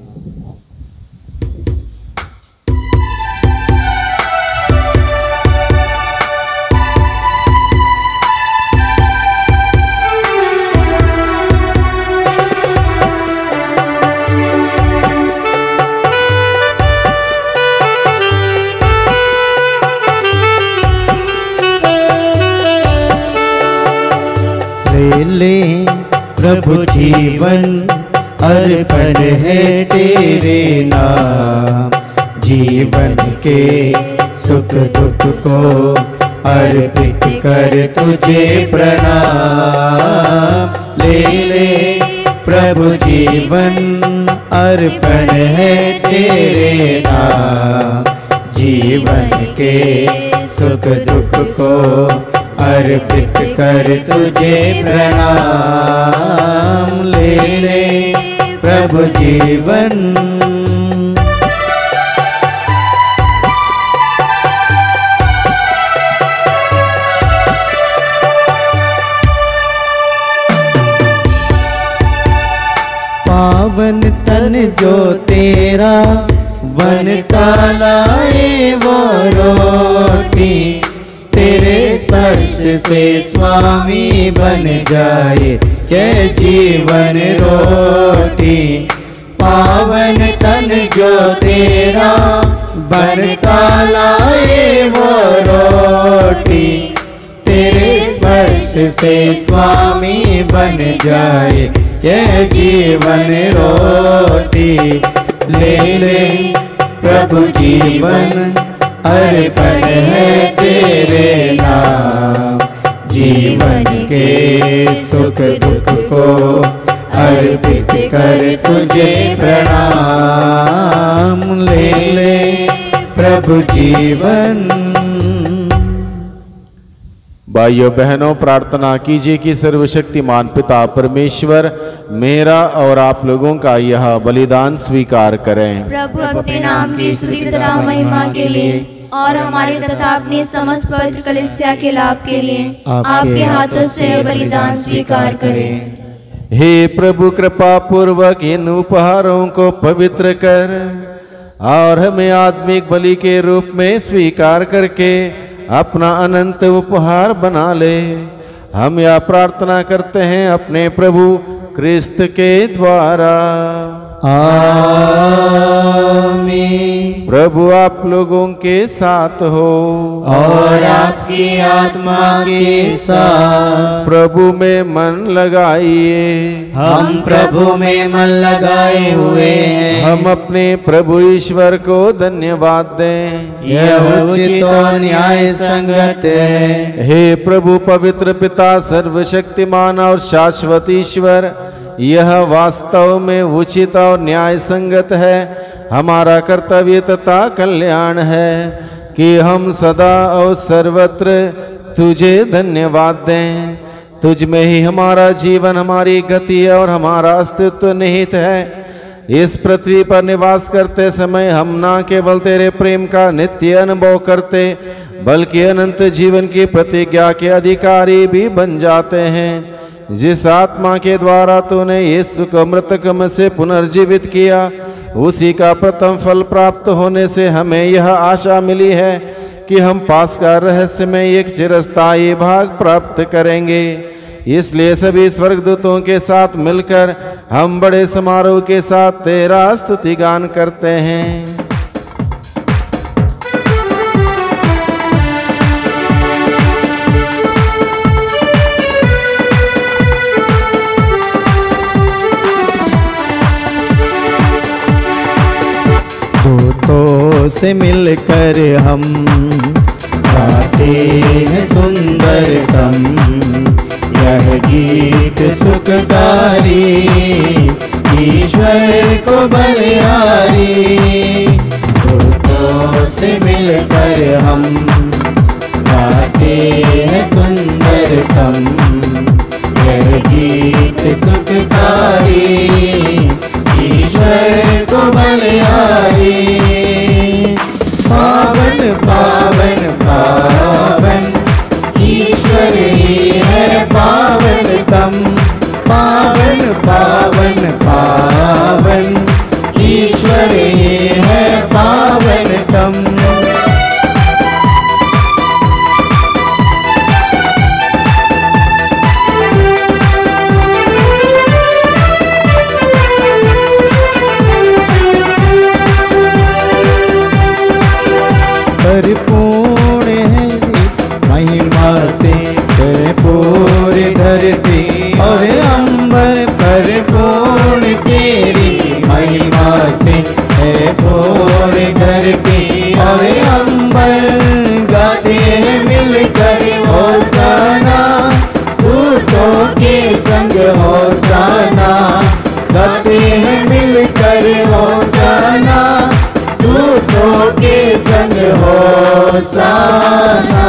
ले प्रभु जीवन अर्पण है तेरे नाम, जीवन के सुख दुख को अर्पित कर तुझे प्रणाम। ले ले प्रभु जीवन अर्पण है तेरे नाम, जीवन के सुख दुख को अर्पित कर तुझे प्रणाम। ले ले प्रभु जीवन। पावन तन जो तेरा वन का लाए वो रोटी, तेरे स्पर्श से स्वामी बन जाए जय जीवन रोटी। पावन तन जो तेरा बनता लाए वो रोटी, तेरे स्पर्श से स्वामी बन जाए जय जीवन रोटी। ले ले प्रभु जीवन अर्पण है तेरे नाम, जीवन के सुख दुख को अर्पित कर तुझे प्रणाम। ले ले प्रभु जीवन। भाइयों बहनों, प्रार्थना कीजिए कि सर्वशक्तिमान पिता परमेश्वर मेरा और आप लोगों का यह बलिदान स्वीकार करें। प्रभु अपने नाम की स्तुति तथा महिमा के लिए और हमारे तथा अपनी समस्त पवित्र कलीसिया के लाभ के लिए आपके हाथों से बलिदान स्वीकार करें। हे प्रभु, कृपा पूर्वक इन उपहारों को पवित्र कर और हमें आत्मिक बलि के रूप में स्वीकार करके अपना अनंत उपहार बना ले। हम यह प्रार्थना करते हैं अपने प्रभु क्रिस्त के द्वारा। आमीन। प्रभु आप लोगों के साथ हो और आपकी आत्मा के साथ। प्रभु में मन लगाइए। हम प्रभु में मन लगाए हुए हैं। हम अपने प्रभु ईश्वर को धन्यवाद दें। यह उचित और न्याय संगत है। हे प्रभु पवित्र पिता, सर्वशक्तिमान और शाश्वत ईश्वर, यह वास्तव में उचित और न्याय संगत है, हमारा कर्तव्य तथा कल्याण है कि हम सदा और सर्वत्र तुझे धन्यवाद दें। तुझ में ही हमारा जीवन, हमारी गति और हमारा अस्तित्व निहित है। इस पृथ्वी पर निवास करते समय हम न केवल तेरे प्रेम का नित्य अनुभव करते बल्कि अनंत जीवन की प्रतिज्ञा के अधिकारी भी बन जाते हैं। जिस आत्मा के द्वारा तूने यीशु को मृतक में से पुनर्जीवित किया, उसी का प्रथम फल प्राप्त होने से हमें यह आशा मिली है कि हम पास्का रहस्य में एक चिरस्थायी भाग प्राप्त करेंगे। इसलिए सभी स्वर्गदूतों के साथ मिलकर हम बड़े समारोह के साथ तेरा स्तुति गान करते हैं। दूतों से मिलकर हम गाते हैं सुंदरतम यह गीत सुखकारी, ईश्वर को बलिहारी। दूतों से मिलकर हम गाते हैं सुंदरतम यह गीत सुखकारी, ईश्वर को बलिहारी। पावन पावन पावन ईश्वर ही है पावनतम। पावन पावन पावन ईश्वर ही है पावनतम। परिपूर्ण है महिमा से पूरी धरती और अंबर, परिपूर्ण तेरी महिमा से है पूरी धरती और अंबर। गाते हैं मिलकर होसाना, दूतों के संग होसाना। गाते हैं मिलकर होसाना, दूतों के संग होसाना।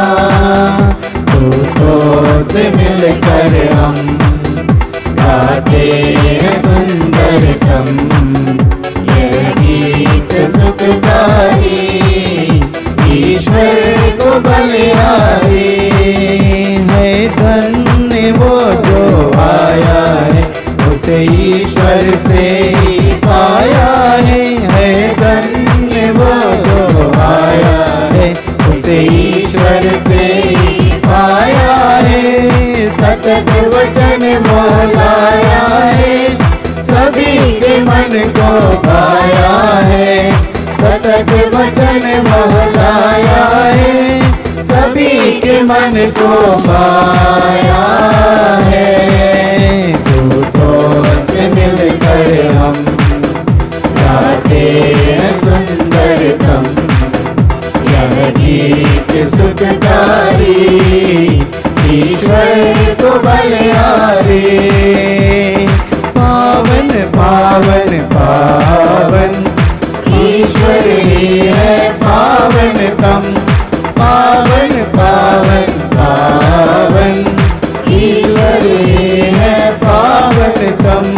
दूतों से मिलकर हम गाते हैं सुंदरतम यह गीत सुखकारी, ईश्वर को बलिहारी। है धन्य वो जो आया है, उसे ईश्वर से ही पाया है। है धन्य वो जो आया है, उसे ईश्वर से ही पाया है। सतत वचन मोलाया है, सभी के मन को पाया है। सतत वचन मोलाया है, सभी के मन को पाया है। दूतों से मिलकर हम गाते हैं सुंदरतम यह गीत सुखकारी, ईश्वर को बलिहारी। पावन पावन ईश्वर ही है पावनतम। पावन पावन पावन ईश्वर ही है पावनतम।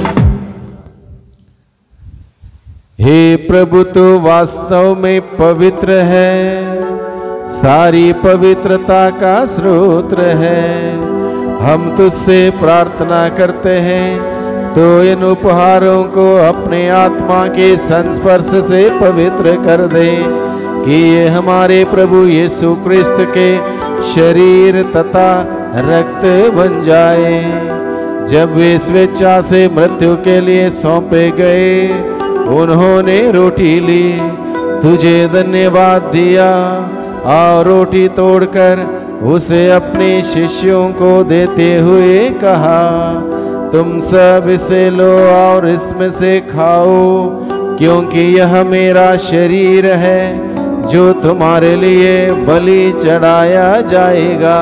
हे प्रभु तू वास्तव में पवित्र है, सारी पवित्रता का स्रोत है। हम तुझसे प्रार्थना करते हैं तो इन उपहारों को अपने आत्मा के संस्पर्श से पवित्र कर दे कि ये हमारे प्रभु यीशु क्रिस्त के शरीर तथा रक्त बन जाए। जब वे स्वेच्छा से मृत्यु के लिए सौंपे गए, उन्होंने रोटी ली, तुझे धन्यवाद दिया और रोटी तोड़कर उसे अपने शिष्यों को देते हुए कहा, तुम सब इसे लो और इसमें से खाओ, क्योंकि यह मेरा शरीर है जो तुम्हारे लिए बलि चढ़ाया जाएगा।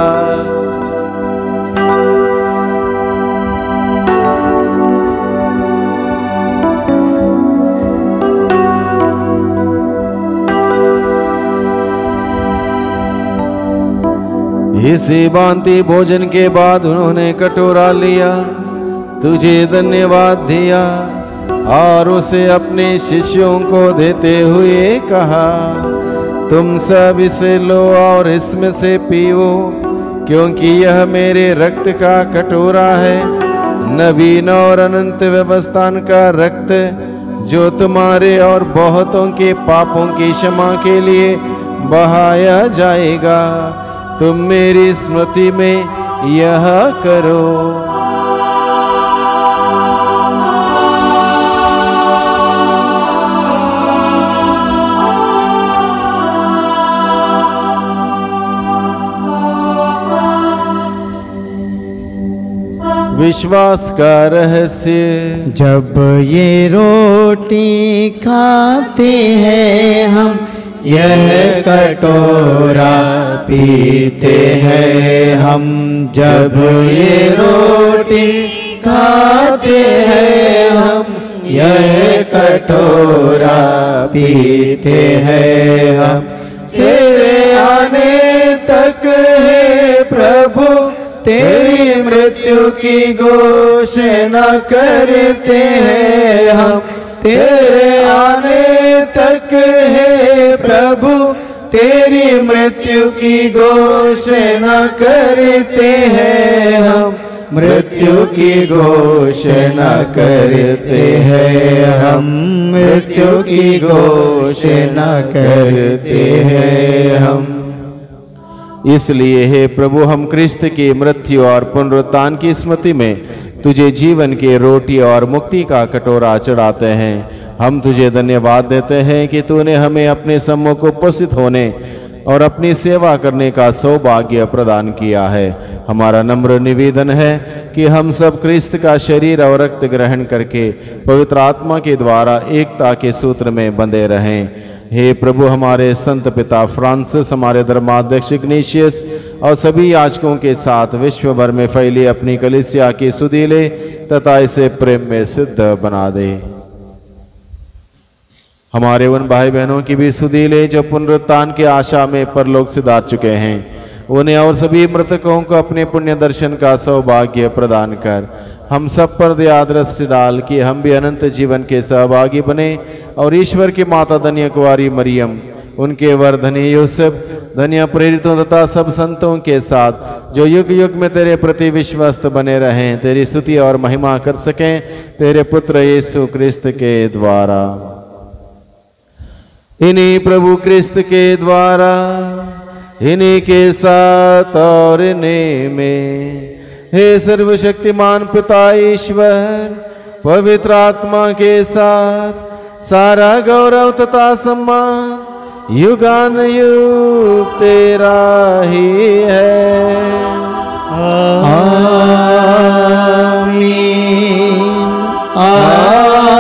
इसी भांति भोजन के बाद उन्होंने कटोरा लिया, तुझे धन्यवाद दिया और उसे अपने शिष्यों को देते हुए कहा, तुम सब इसे लो और इसमें से पियो, क्योंकि यह मेरे रक्त का कटोरा है, नवीन और अनंत व्यवस्थान का रक्त, जो तुम्हारे और बहुतों के पापों की क्षमा के लिए बहाया जाएगा। तुम मेरी स्मृति में यह करो। विश्वास का रहस्य। जब ये रोटी खाते हैं हम, यह कटोरा पीते हैं हम। जब ये रोटी खाते हैं हम, यह कटोरा पीते हैं हम। तेरे आने तक है प्रभु, तेरी मृत्यु की घोषणा करते हैं हम। तेरे आने तक है प्रभु, तेरी मृत्यु की घोषणा करते हैं हम। मृत्यु की घोषणा करते हैं हम। मृत्यु की घोषणा करते हैं हम। इसलिए हे प्रभु, हम क्रिस्त की मृत्यु और पुनरुत्थान की स्मृति में तुझे जीवन की रोटी और मुक्ति का कटोरा चढ़ाते हैं। हम तुझे धन्यवाद देते हैं कि तूने हमें अपने सम्मुख उपस्थित होने और अपनी सेवा करने का सौभाग्य प्रदान किया है। हमारा नम्र निवेदन है कि हम सब क्रिस्त का शरीर और रक्त ग्रहण करके पवित्र आत्मा के द्वारा एकता के सूत्र में बंधे रहें। हे प्रभु, हमारे संत पिता फ्रांसिस, हमारे धर्माध्यक्ष इग्नेशियस और सभी याजकों के साथ विश्व भर में फैली अपनी कलीसिया की सुधीले तथा इसे प्रेम में सिद्ध बना दे। हमारे उन भाई बहनों की भी सुधीले जो पुनरुत्थान की आशा में परलोक सिधार चुके हैं, उन्हें और सभी मृतकों को अपने पुण्य दर्शन का सौभाग्य प्रदान कर हम सब पर दया दृष्टि डाल कि हम भी अनंत जीवन के सहभागी बने और ईश्वर की माता धन्य कुंवारी मरियम, उनके वर धन्य यूसुफ, धन्य प्रेरितों तथा सब संतों के साथ जो युग युग में तेरे प्रति विश्वस्त बने रहें, तेरी स्तुति और महिमा कर सकें तेरे पुत्र यीशु क्रिस्त के द्वारा। इन्हीं प्रभु क्रिस्त के द्वारा, इन्हीं के साथ और इन्हीं में, हे सर्वशक्तिमान पिता ईश्वर, पवित्र आत्मा के साथ सारा गौरव तथा सम्मान युगान युग तेरा ही है। आमीन आमीन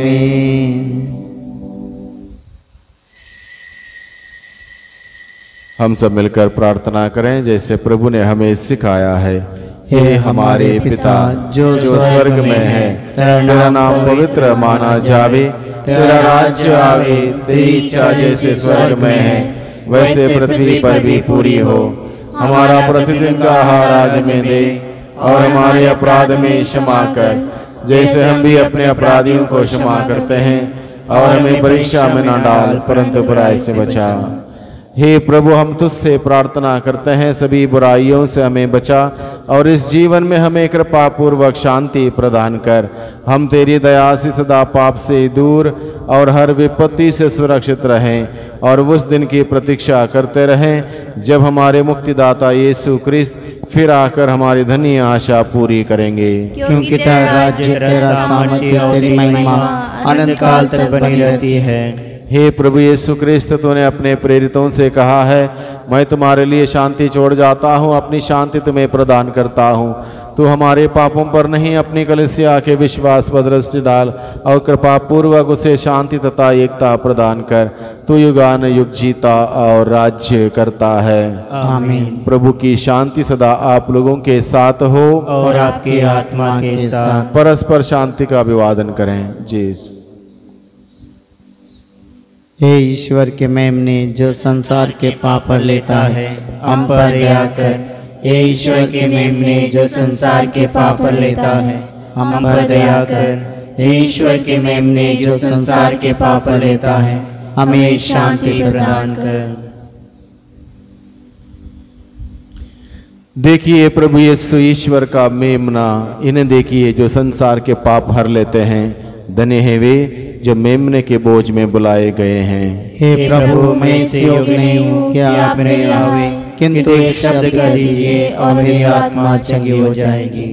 आमीन। हम सब मिलकर प्रार्थना करें जैसे प्रभु ने हमें सिखाया है। हे हमारे पिता जो जो स्वर्ग में है, तेरा नाम पवित्र माना जावे, तेरा राज्य आवे, तेरी इच्छा जैसे स्वर्ग में है वैसे पृथ्वी पर भी पूरी हो। हमारा प्रतिदिन का आहार आज हमें दे, और हमारे अपराध में क्षमा कर जैसे हम भी अपने अपराधियों को क्षमा करते हैं, और हमें परीक्षा में न डाल परंतु बुराई से बचा। हे प्रभु, हम तुझसे प्रार्थना करते हैं सभी बुराइयों से हमें बचा, और इस जीवन में हमें कृपा पूर्वक शांति प्रदान कर। हम तेरी दया से सदा पाप से दूर और हर विपत्ति से सुरक्षित रहें, और उस दिन की प्रतीक्षा करते रहें जब हमारे मुक्तिदाता यीशु क्रिस्त फिर आकर हमारी धन्य आशा पूरी करेंगे। क्योंकि तेरा राज्य, तेरा सामर्थ्य और तेरी महिमा अनंत काल तक बनी रहती है। हे प्रभु यीशु क्रिस्त, तूने अपने प्रेरितों से कहा है, मैं तुम्हारे लिए शांति छोड़ जाता हूँ, अपनी शांति तुम्हें प्रदान करता हूँ। तू हमारे पापों पर नहीं अपनी कलीसिया के विश्वास पर दृष्टि डाल, और कृपा पूर्वक उसे शांति तथा एकता प्रदान कर। तू युगान युग जीता और राज्य करता है। आमीन। प्रभु की शांति सदा आप लोगों के साथ हो, और आपकी आत्मा के साथ। परस्पर शांति का अभिवादन करें। जी। हे ईश्वर के मेमने जो संसार के पाप पर लेता है, हम पर दया कर। हे ईश्वर के मेमने जो संसार के पाप पर लेता है, हम पर दया कर। हे ईश्वर के मेमने जो संसार के पाप पर लेता है, हमें शांति प्रदान कर। देखिए प्रभु यीशु ईश्वर का मेमना, इन्हें देखिए जो संसार के पाप हर लेते हैं। धन्य है वे जो मेमने के बोझ में बुलाए गए हैं। हे प्रभु, मैं इस योग्य नहीं हूँ कि आप मेरे यहाँ आवे, किंतु एक शब्द कह दीजिए और मेरी आत्मा चंगी हो जाएगी।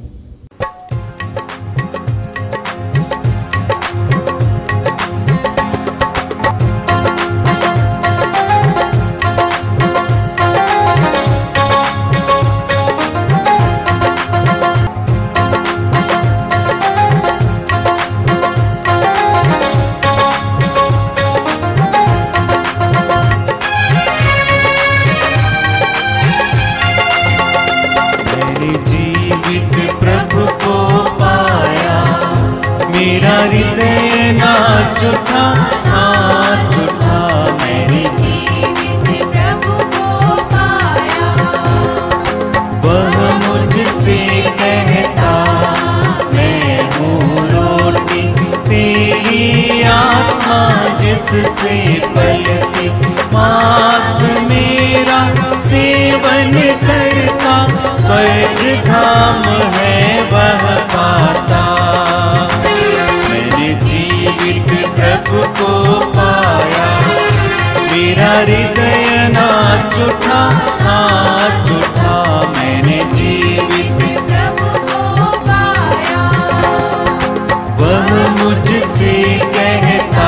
से पलती मास मेरा सेवन करता, स्वर्ग धाम है वह पाता। मैंने जीवित प्रभु को पाया, मेरा हृदय नाच उठा नाच उठा। मैंने जीवित प्रभु को पाया, वह मुझसे कहता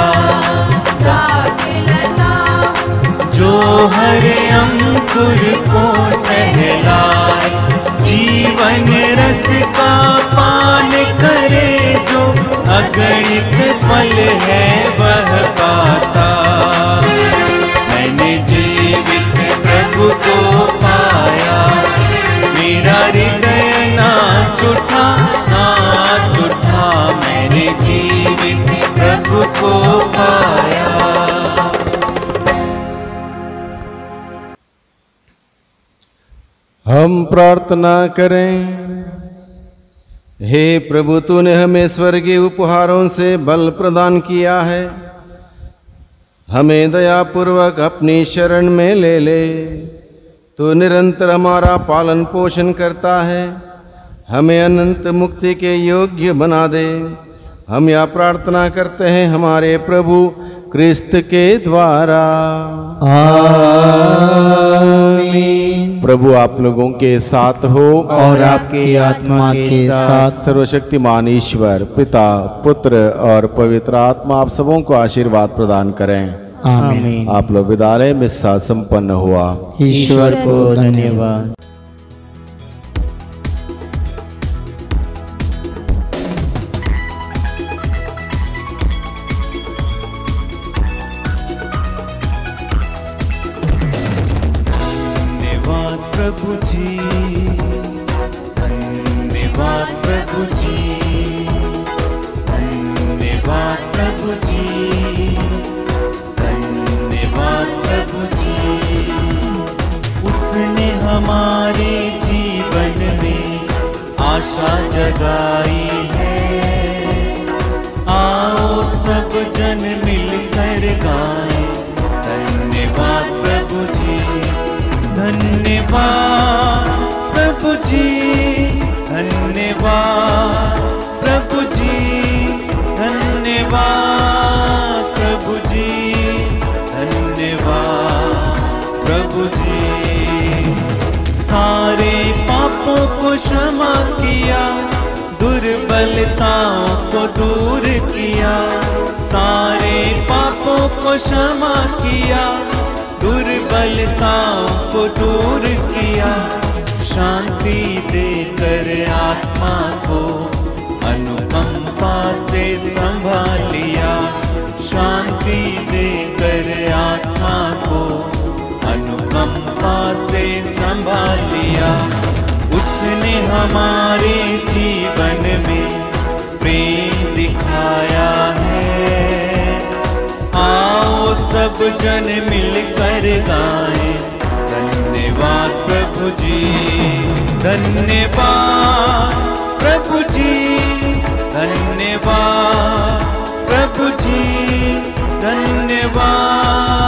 जो हर अंकुर को सहलाए, जीवन रस का पान करे जो अगणित फल है वह पाता। मैंने जीवित प्रभु को पाया, मेरा हृदय नाच उठा नाच उठा। मैंने जीवित प्रभु को पाया। हम प्रार्थना करें। हे प्रभु, तूने हमें स्वर्गीय उपहारों से बल प्रदान किया है, हमें दयापूर्वक अपनी शरण में ले ले। तू निरंतर हमारा पालन पोषण करता है, हमें अनंत मुक्ति के योग्य बना दे। हम यह प्रार्थना करते हैं हमारे प्रभु क्रिस्त के द्वारा। आमीन। प्रभु आप लोगों के साथ हो और आपकी आत्मा के साथ। सर्वशक्तिमान ईश्वर पिता, पुत्र और पवित्र आत्मा आप सबों को आशीर्वाद प्रदान करें। आमीन। आप लोग विद्यालय में मिस्सा संपन्न हुआ। ईश्वर को धन्यवाद। प्रभु जी, धन्यवाद प्रभु जी, धन्यवाद प्रभु जी, धन्यवाद प्रभु जी। उसने हमारे जीवन में आशा जगाई है, आओ सब जन मिलकर गाएं, धन्यवाद प्रभु जी, धन्यवाद प्रभु जी, धन्यवाद प्रभु जी, धन्यवाद प्रभु जी, धन्यवाद प्रभु जी। सारे पापों को क्षमा किया, दुर्बलताओं को दूर किया, सारे पापों को क्षमा किया, दुर्बलताओं को दूर किया, शांति देकर आत्मा को अनुकंपा से संभालिया, शांति देकर आत्मा को अनुकंपा से संभालिया। उसने हमारे जीवन में प्रेम दिखाया है, आओ सब जन मिलकर गाएं, धन्यवाद प्रभु जी, धन्यवाद प्रभु जी, धन्यवाद प्रभु जी, धन्यवाद